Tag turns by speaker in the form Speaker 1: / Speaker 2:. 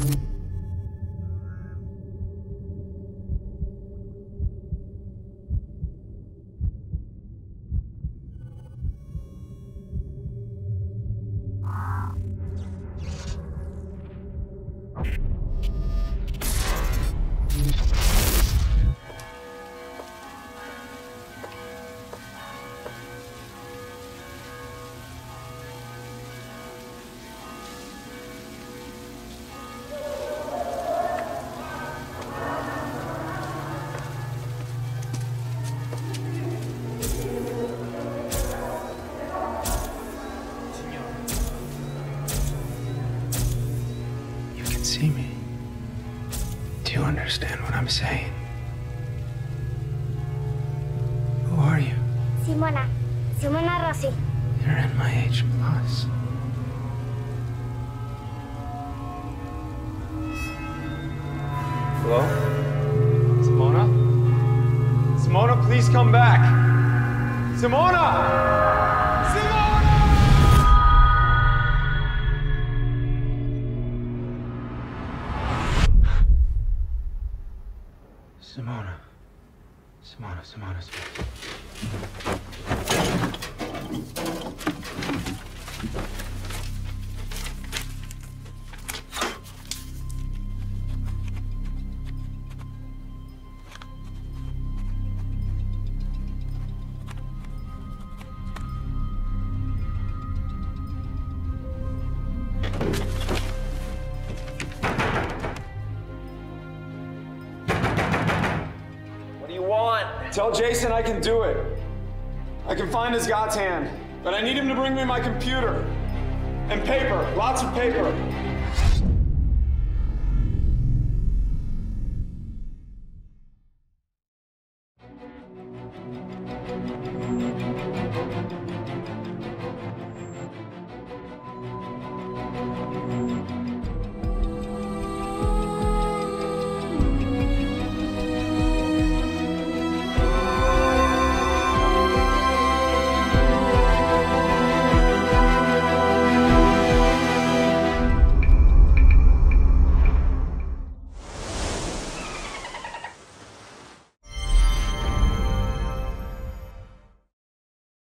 Speaker 1: See me? Do you understand what I'm saying? Who are you?
Speaker 2: Simona Rossi.
Speaker 1: You're in my Hplus.
Speaker 3: Hello? Simona? Simona, please come back! Simona! Simona. What do you want? Tell Jason I can do it. I can find his God's hand, but I need him to bring me my computer. And paper, lots of paper.